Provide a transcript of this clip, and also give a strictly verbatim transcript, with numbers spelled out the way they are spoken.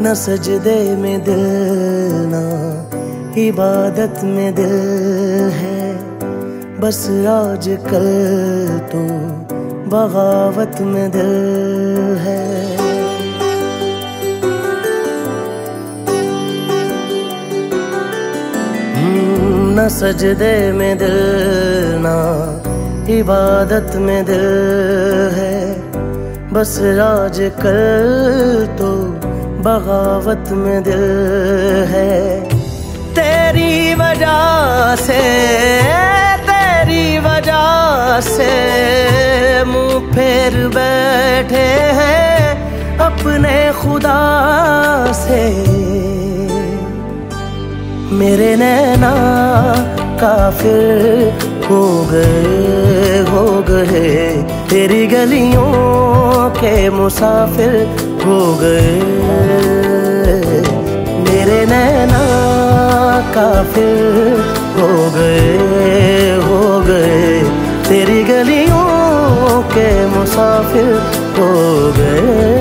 न सजदे में दिल ना इबादत में दिल है, बस आज कल तो बगावत में दिल है। न सजदे में दिल ना इबादत में दिल है, बस आज कल तो बगावत में दिल है। तेरी वजह से तेरी वजह से मुँह फेर बैठे हैं अपने खुदा से। मेरे नैना काफिर हो गए हो गए, तेरी गलियों के मुसाफिर हो गए। मेरे नैना काफिर हो गए हो गए, तेरी गलियों के मुसाफिर हो गए।